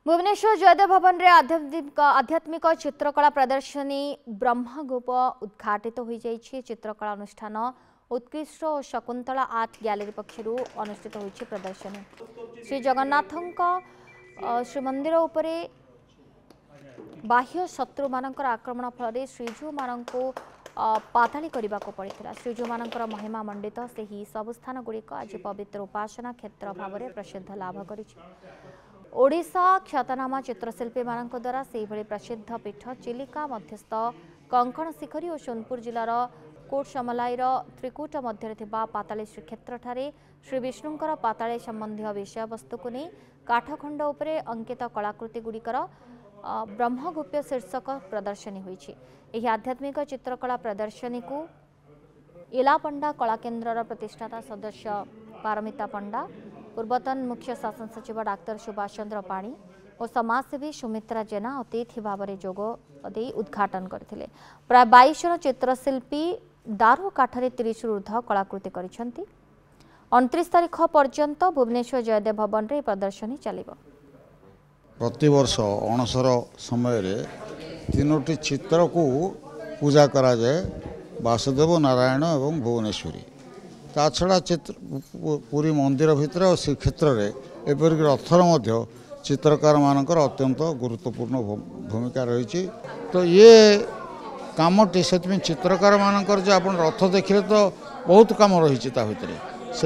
भुवनेश्वर जयदेव भवन रे आध्यात्मिक चित्रकला प्रदर्शनी ब्रह्मगोप उद्घाटित हो जाइए। चित्रकला अनुष्ठान उत्कृष्ट और शकुंतला आर्ट गैलरी पक्षर अनुष्ठित होइछि प्रदर्शनी। श्री जगन्नाथ श्रीमंदिर उपरे बाह्य शत्रु मानकर आक्रमण फल श्रीजू मान पाताली करने को पड़ा। श्रीजू मान महिमा मंडित से ही सब स्थान गुड़िक आज पवित्र उपासना क्षेत्र भाव में प्रसिद्ध लाभ कर ओडिशा ख्यातनामा चित्रशिल्पी मान द्वारा से भली प्रसिद्ध पीठ चिलिका मध्यस्थ कंकण शिखरी और सोनपुर जिलार कोटसमलाईर त्रिकूट मध्य पाताली श्रीक्षेत्र ठारे श्री विष्णुंकर पाताली संबंधी विषय वस्तु को नहीं काठखंड उपरे अंकित कलाकृति गुड़िकर ब्रह्मगुप्य शीर्षक प्रदर्शनी होइछि। एही आध्यात्मिक चित्रकला प्रदर्शनी को इला पंडा कला केन्द्र प्रतिष्ठाता सदस्य पारमिता पंडा, पूर्वतन मुख्य शासन सचिव डाक्टर सुभाष चंद्र पाणी और समाजसेवी सुमित्रा जेना अतिथि भाव में जोग दे उद्घाटन करथिले। प्राय 22 जन चित्रशिल्पी दारू काठरे 30 ऊर्ध्व कलाकृति करिसेंती। 29 तारीख पर्यंत भुवनेश्वर जयदेव भवन रे प्रदर्शनी चलिबो। प्रति वर्ष अणसर समय रे तीनोटी चित्र को पूजा करा जाए, वासुदेव नारायण एवं भुवनेश्वरी। ता छड़ा चित्र पूरी मंदिर भितर और श्रीक्षेत्र में एपरिक रथर मध्य चित्रकार मानकर अत्यंत गुरुत्वपूर्ण भूमिका रही। तो ये कामटी से चित्रकार मानकर जो आप रथ देखिले तो बहुत कम रही से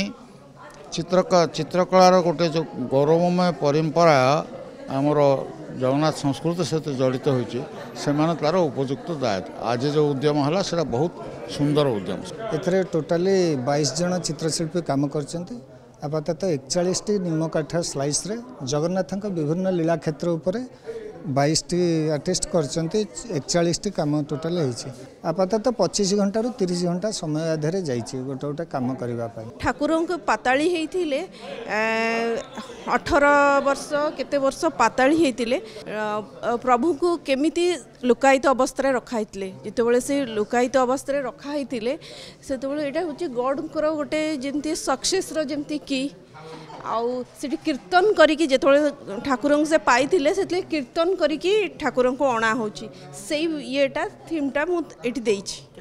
चित्रकलार गोटे जो गौरवमय परंपरा आमर जगन्नाथ संस्कृति सहित जड़ित होती तार उपयुक्त दायित्व आज जो उद्यम है से बहुत सुंदर उद्यम। एथरे टोटाली 22 जन चित्रशिल्पी काम करछन्ते। आपातत 41 निम काठ स्लाइस रे जगन्नाथ विभिन्न लीला क्षेत्र उपरे 22 आर्टिस्ट करछन्ते। 41 काम टोटाल होइछि। आपातत 25 घंटा रु 30 घंटा समय आधारे जाइछि गोटे गोटे काम करबा पई। ठाकुरंक पाताली हेइथिले 18 वर्ष केते वर्ष पाताली हेइथिले। प्रभु को केमिति लुकायित अवस्था रखाइथिले। जेतेबेले से लुकायित अवस्था रखाइथिले सेतेबेले एटा होछि गॉडकर गोटे जेमति सक्सेस रो जेमति की आउ सेठी कीर्तन करिकी जेतेबेले ठाकुरंक से पाइथिले सेतले कीर्तन करिकी ठाकुरंक अणा होछि। सेई येटा थीमटा मु एठी देइछि।